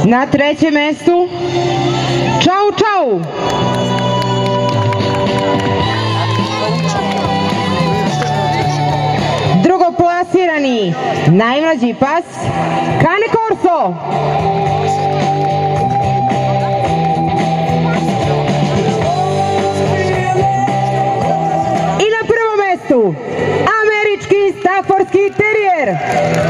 Na trećem mestu Čau Čau. Drugoplasirani najmlađi pas Cane Corso. I na prvom mestu američki staffordski terijer